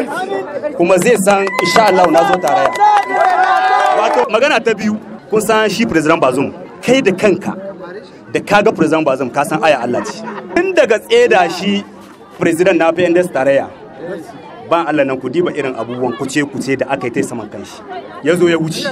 kuma zai san insha Allah na zo tarayya. Wato magana ta biyu, kun san shi president Bazoum, kai da kanka da kaga president Bazoum ka san aya Allah ce. Tun daga tseda shi president na PNDS tarayya, ban Allah nan ku diba irin abubuwan kuce da aka yi ta saman kanshi. Ya zo ya wuce.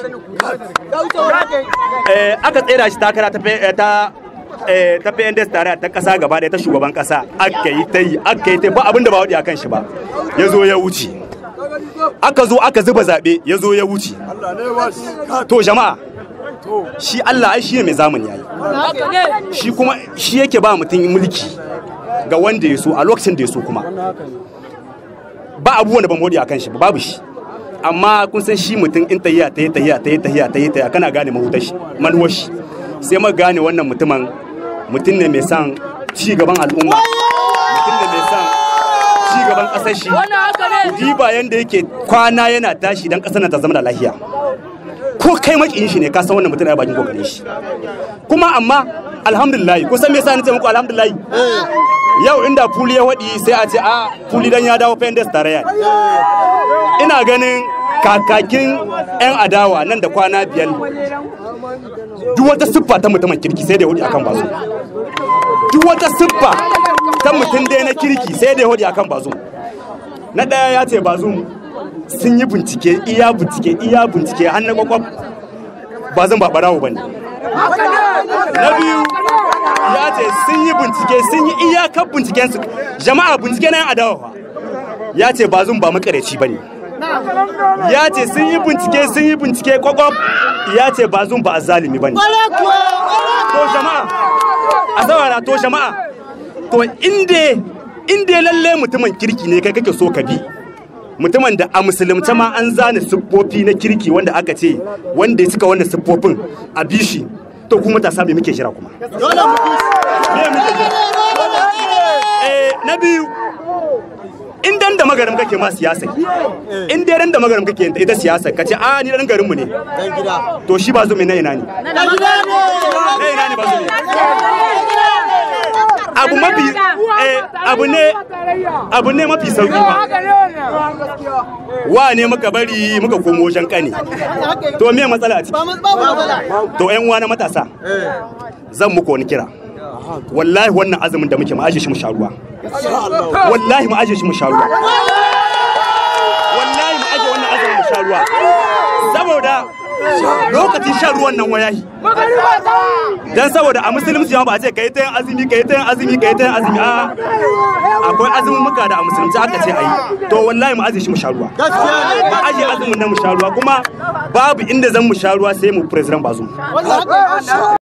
Aka tseda shi takara ta PNDS tarayya ta kasa gaba ɗaya ta shugaban kasa, aka yi ta ba abinda ba waɗi a kan shi ba. Ya zo ya wuce. Aka zo aka zuba zaɓe, ya zo ya wuce. To jama'a, shi Allah ai shi ne mai zamani yayi. Shi kuma shi yake ba mutum mulki ga wanda ya so a lokacin da ya so kuma. Ba abubuwan da ban modi a kan shi babu shi. Amma kun san shi mutum in tahiya kana gane mahutar shi, manuwar shi. Sai ma gane wannan mutum ne mai son ci gaban al'umma. Mutum ne mai son ci gaban ƙasar shi. Diba yanda yake kwana yana tashi dan ƙasar nan ta zama da lafiya. Ko kai makiyin shi ne ka san wannan mutum ya bakin kokarin shi. Kuma amma alhamdulillah, ko san me yasa ni ce muku alhamdulillah? Yau inda fuli ya wadi sai a ce a fuli dan ya dawo PNDS tarayya. Ina ganin kakakin 'yan adawa nan da kwana 5 duk wata siffa ta mutumin kirki sai da ya wadi akan bazo. Duk wata siffa ta mutum dai na kirki sai da ya wadi akan bazo. Na daya ya ce bazo sun yi bincike iya bincike har na kwakwaf bazan ba barawo bane. Na biyu ya ce sun yi bincike sun yi iyakar bincikensu, jama'a bincike na 'yan adawa. Ya ce bazum ba makareci bane. Ya ce sun yi bincike kwakwaf, ya ce bazum ba azalimi bane. To jama'a a saurara, to jama'a, to inda lalle mutumin kirki ne kai kake so ka bi, mutumin da a musulunta ma an zane siffofi na kirki wanda aka ce wanda ya cika wannan siffofin a bishi, to kuma ta sami muke shira kuma. Na biyu, in dan da magaram kake ma siyasa, in dai dan da magaram kake ita siyasa kace a ni dan garinmu ne, to shi ba zo mai na ina ne. Ba zo ne. Abu ne mafi sauki ba. Wa ne muka bari muka komo wajen kane. To me matsala a ciki? To ƴan uwa na matasa, zan muku wani kira. Wallahi wannan azumin da muke mu aje shi mu sha ruwa. Wallahi mu aje shi mu sha ruwa. Wallahi mu aje wannan azumin mu sha ruwa. Saboda lokacin shan ruwan nan wayahi. Dan saboda a musulunci ba a ce kai ta yin azumi a akwai azumin muka da a musulunci aka ce ayi. To wallahi mu aje shi mu sha ruwa. Mu aje azumin nan mu sha ruwa, kuma babu inda zan mu sha ruwa sai mu president Bazoum.